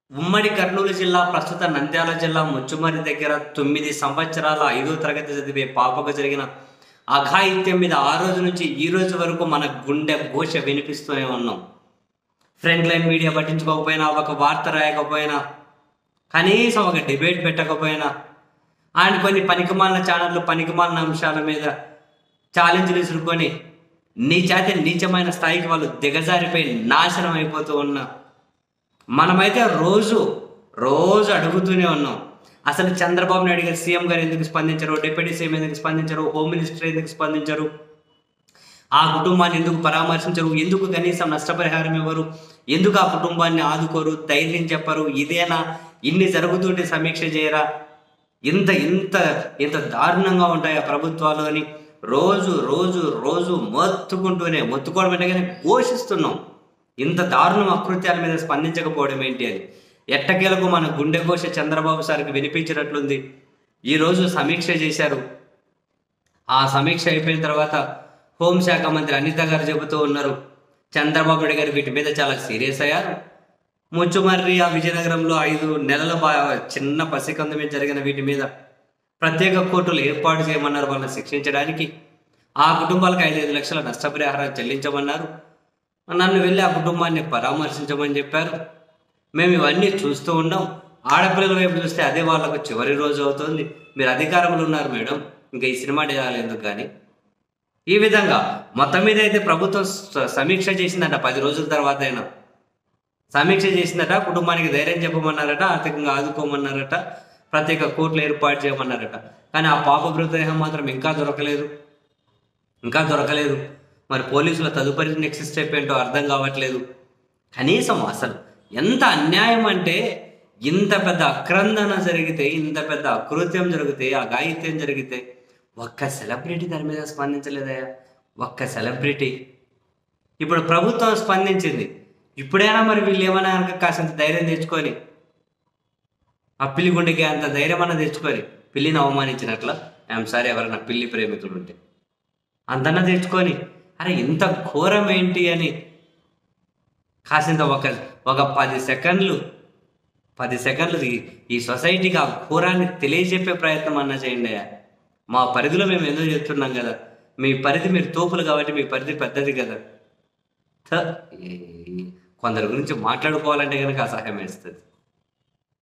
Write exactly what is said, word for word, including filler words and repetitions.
ఉమ్మడి కర్నూలు జిల్లా ప్రస్తుత నంద్యాల జిల్లా ముచ్చుమర్రి దగ్గర తొమ్మిది సంవత్సరాల ఐదో తరగతి చదివే పాపకు జరిగిన అఘాయిత్యం మీద ఆ రోజు నుంచి ఈ రోజు వరకు మన గుండె ఘోష వినిపిస్తూనే ఉన్నాం. ఫ్రంట్ లైన్ మీడియా పట్టించుకోకపోయినా, ఒక వార్త రాయకపోయినా, కనీసం ఒక డిబేట్ పెట్టకపోయినా, అండ్ కొన్ని పనికిమాలిన ఛానళ్ళు పనికిమాలిన అంశాల మీద ఛాలెంజ్లు విసురుకొని నీచాతి నీచమైన స్థాయికి వాళ్ళు దిగజారిపోయి నాశనం అయిపోతూ ఉన్నా మనమైతే రోజు రోజు అడుగుతూనే ఉన్నాం. అసలు చంద్రబాబు నాయుడు గారు సీఎం గారు ఎందుకు స్పందించరు, డిప్యూటీ సీఎం ఎందుకు స్పందించరు, హోమ్ మినిస్టర్ ఎందుకు స్పందించరు, ఆ కుటుంబాన్ని ఎందుకు పరామర్శించరు, ఎందుకు కనీసం నష్టపరిహారం ఇవ్వరు, ఎందుకు ఆ కుటుంబాన్ని ఆదుకోరు, ధైర్యం చెప్పరు, ఇదేనా, ఇన్ని జరుగుతుంటే సమీక్ష చేయరా, ఇంత ఇంత ఇంత దారుణంగా ఉంటాయి ఆ ప్రభుత్వాలు అని రోజు రోజు రోజు మొత్తుకుంటూనే మొత్తుకోవడం అంటే కానీ ఘోషిస్తున్నాం. ఇంత దారుణం అకృత్యాల మీద స్పందించకపోవడం ఏంటి అని ఎట్టకేలకు మన గుండె ఘోష చంద్రబాబు సార్కి వినిపించినట్లుంది. ఈరోజు సమీక్ష చేశారు. ఆ సమీక్ష అయిపోయిన తర్వాత హోంశాఖ మంత్రి అనిత గారు చెబుతూ ఉన్నారు, చంద్రబాబు నాయుడు గారు వీటి మీద చాలా సీరియస్ అయ్యారు. ముచ్చుమర్రి ఆ విజయనగరంలో ఐదు నెలల బా చిన్న పసికందు మీద జరిగిన వీటి మీద ప్రత్యేక కోర్టులు ఏర్పాటు చేయమన్నారు వాళ్ళని శిక్షించడానికి. ఆ కుటుంబాలకు ఐదైదు లక్షల నష్టపరిహారం చెల్లించమన్నారు. నన్ను వెళ్ళి ఆ కుటుంబాన్ని పరామర్శించమని చెప్పారు. మేము ఇవన్నీ చూస్తూ ఉన్నాం. ఆడపిల్లల వైపు చూస్తే అదే వాళ్ళకు చివరి రోజు అవుతుంది. మీరు అధికారంలో ఉన్నారు మేడం, ఇంకా ఈ సినిమా డేయాలి ఎందుకు కానీ. ఈ విధంగా మొత్తం మీద అయితే ప్రభుత్వం సమీక్ష చేసిందట. పది రోజుల తర్వాత అయినా సమీక్ష చేసిందట. కుటుంబానికి ధైర్యం చెప్పమన్నారట, ఆర్థికంగా ఆదుకోమన్నారట, ప్రత్యేక కోర్టులు ఏర్పాటు చేయమన్నారట. కానీ ఆ పాప మృతదేహం మాత్రం ఇంకా దొరకలేదు ఇంకా దొరకలేదు మరి పోలీసుల తదుపరి నెక్స్ట్ స్టెప్ ఏంటో అర్థం కావట్లేదు. కనీసం అసలు ఎంత అన్యాయం అంటే, ఇంత పెద్ద అక్రందన జరిగితే, ఇంత పెద్ద అకృత్యం జరిగితే, అఘాయిత్యం జరిగితే ఒక్క సెలబ్రిటీ దాని మీద స్పందించలేదయా, ఒక్క సెలబ్రిటీ. ఇప్పుడు ప్రభుత్వం స్పందించింది. ఇప్పుడైనా మరి వీళ్ళు ఏమైనా కనుక కాసంత ధైర్యం తెచ్చుకొని, ఆ పిల్లి గుండెకి అంత ధైర్యం అన్న తెచ్చుకొని, పిల్లిని అవమానించినట్ల, ఐఎమ్ సారీ ఎవరైనా పిల్లి ప్రేమికులు ఉంటే అంతన్నా తెచ్చుకొని, అరే ఇంత ఘోరం ఏంటి అని కాసింత ఒక ఒక పది సెకండ్లు పది సెకండ్లు ఈ సొసైటీకి ఆ ఘోరాన్ని తెలియజెప్పే ప్రయత్నం అన్నా చేయండి అయ్యా. మా పరిధిలో మేము ఎందుకు చెప్తున్నాం కదా, మీ పరిధి మీరు తోపులు కాబట్టి మీ పరిధి పెద్దది కదా. కొందరి గురించి మాట్లాడుకోవాలంటే కనుక అసహ్యం వేస్తుంది.